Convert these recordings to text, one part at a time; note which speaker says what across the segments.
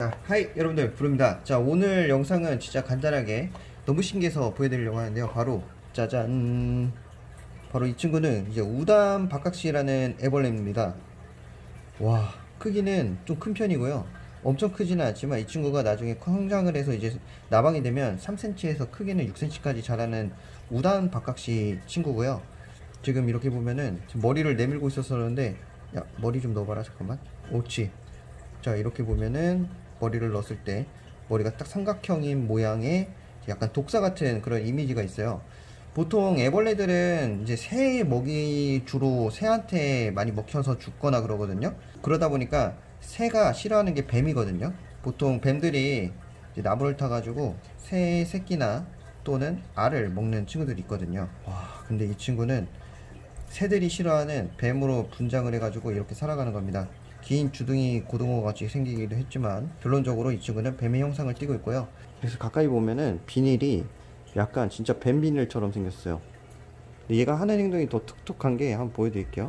Speaker 1: 하이 여러분들, 부릅니다. 자, 오늘 영상은 진짜 간단하게 너무 신기해서 보여드리려고 하는데요. 바로 짜잔, 바로 이 친구는 이제 우담 박각시라는 애벌레입니다. 와, 크기는 좀 큰 편이고요. 엄청 크지는 않지만 이 친구가 나중에 성장을 해서 이제 나방이 되면 3cm에서 크게는 6cm까지 자라는 우담 박각시 친구고요. 지금 이렇게 보면은 지금 머리를 내밀고 있었었는데, 야, 머리 좀 넣어봐라. 잠깐만. 옳지. 자, 이렇게 보면은 머리를 넣었을 때 머리가 딱 삼각형인 모양의 약간 독사 같은 그런 이미지가 있어요. 보통 애벌레들은 이제 새 먹이 주로 새한테 많이 먹혀서 죽거나 그러거든요. 그러다 보니까 새가 싫어하는 게 뱀이거든요. 보통 뱀들이 이제 나무를 타가지고 새 새끼나 또는 알을 먹는 친구들이 있거든요. 와, 근데 이 친구는 새들이 싫어하는 뱀으로 분장을 해가지고 이렇게 살아가는 겁니다. 긴 주둥이 고등어 같이 생기기도 했지만 결론적으로 이 친구는 뱀의 형상을 띠고 있고요. 그래서 가까이 보면은 비닐이 약간 진짜 뱀 비닐처럼 생겼어요. 근데 얘가 하는 행동이 더 톡톡한 게 한번 보여드릴게요.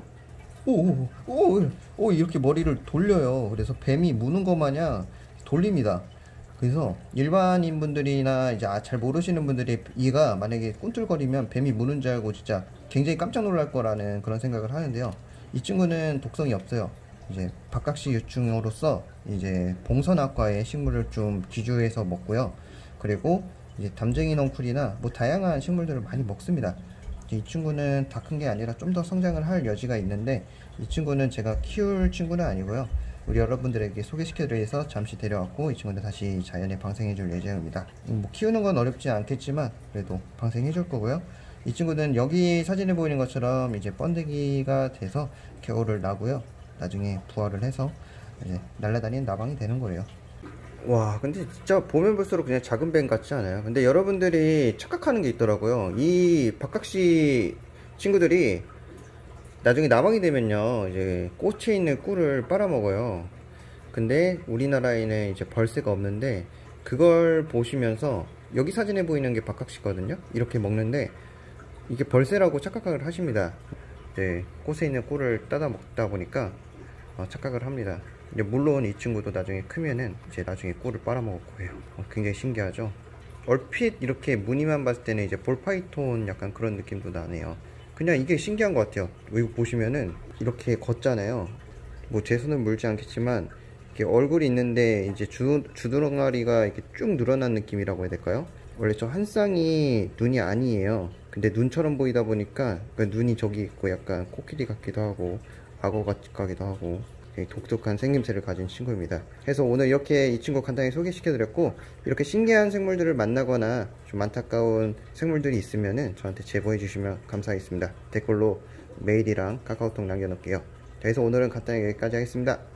Speaker 1: 오, 이렇게 머리를 돌려요. 그래서 뱀이 무는 것 마냥 돌립니다. 그래서 일반인 분들이나 이제 잘 모르시는 분들이 얘가 만약에 꿈틀거리면 뱀이 무는 줄 알고 진짜 굉장히 깜짝 놀랄 거라는 그런 생각을 하는데요. 이 친구는 독성이 없어요. 이제 박각시 유충으로서 이제 봉선학과의 식물을 좀 기주해서 먹고요. 그리고 이제 담쟁이 넝쿨이나 뭐 다양한 식물들을 많이 먹습니다. 이 친구는 다 큰 게 아니라 좀 더 성장을 할 여지가 있는데, 이 친구는 제가 키울 친구는 아니고요. 우리 여러분들에게 소개시켜드리기 위해서 잠시 데려왔고 이 친구는 다시 자연에 방생해줄 예정입니다. 뭐 키우는 건 어렵지 않겠지만 그래도 방생해줄 거고요. 이 친구는 여기 사진에 보이는 것처럼 이제 번데기가 돼서 겨울을 나고요. 나중에 부화를 해서 이제 날아다니는 나방이 되는 거예요. 와, 근데 진짜 보면 볼수록 그냥 작은 뱀 같지 않아요? 근데 여러분들이 착각하는 게 있더라고요. 이 박각시 친구들이 나중에 나방이 되면요, 이제 꽃에 있는 꿀을 빨아먹어요. 근데 우리나라에는 이제 벌새가 없는데, 그걸 보시면서 여기 사진에 보이는 게 박각시거든요. 이렇게 먹는데 이게 벌새라고 착각을 하십니다. 네, 꽃에 있는 꿀을 따다 먹다 보니까 착각을 합니다. 물론 이 친구도 나중에 크면은 이제 나중에 꿀을 빨아먹을 거예요. 굉장히 신기하죠. 얼핏 이렇게 무늬만 봤을 때는 이제 볼파이톤 약간 그런 느낌도 나네요. 그냥 이게 신기한 것 같아요. 이거 보시면은 이렇게 걷잖아요. 뭐 제 손은 물지 않겠지만 이렇게 얼굴이 있는데 이제 주둥아리가 이렇게 쭉 늘어난 느낌이라고 해야 될까요? 원래 저 한 쌍이 눈이 아니에요. 근데 눈처럼 보이다 보니까 눈이 저기 있고 약간 코끼리 같기도 하고 악어 같기도 하고 독특한 생김새를 가진 친구입니다. 그래서 오늘 이렇게 이 친구 간단히 소개시켜 드렸고, 이렇게 신기한 생물들을 만나거나 좀 안타까운 생물들이 있으면은 저한테 제보해 주시면 감사하겠습니다. 댓글로 메일이랑 카카오톡 남겨놓을게요. 그래서 오늘은 간단히 여기까지 하겠습니다.